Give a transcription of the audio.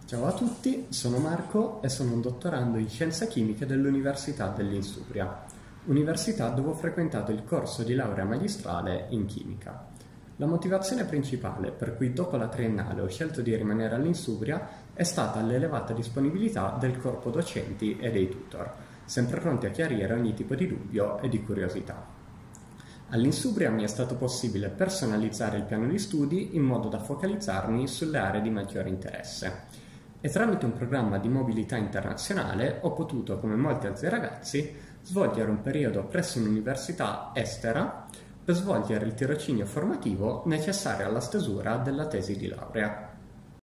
Ciao a tutti, sono Marco e sono un dottorando in Scienze Chimiche dell'Università dell'Insubria, università dove ho frequentato il corso di laurea magistrale in chimica. La motivazione principale per cui dopo la triennale ho scelto di rimanere all'Insubria è stata l'elevata disponibilità del corpo docenti e dei tutor, sempre pronti a chiarire ogni tipo di dubbio e di curiosità. All'Insubria mi è stato possibile personalizzare il piano di studi in modo da focalizzarmi sulle aree di maggiore interesse. E tramite un programma di mobilità internazionale ho potuto, come molti altri ragazzi, svolgere un periodo presso un'università estera per svolgere il tirocinio formativo necessario alla stesura della tesi di laurea.